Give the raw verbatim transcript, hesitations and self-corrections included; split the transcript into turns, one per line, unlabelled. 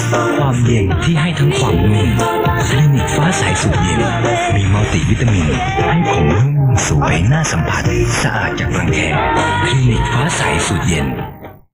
ความเย็นที่ให้ทั้งความนุ่มคลินิกฟ้าใสสูตรเย็นมีมัลติวิตามินให้ผมนุ่มสวยน่าสัมผัสสะอาดจากรังแคคลินิกฟ้าใสสูตรเย็น